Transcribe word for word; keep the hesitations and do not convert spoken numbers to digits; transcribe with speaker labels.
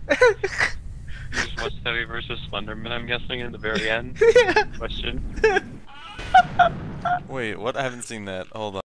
Speaker 1: You just watched Heavy versus Slenderman, I'm guessing, in the very end?
Speaker 2: Yeah.
Speaker 1: Question.
Speaker 3: Wait, what? I haven't seen that. Hold on.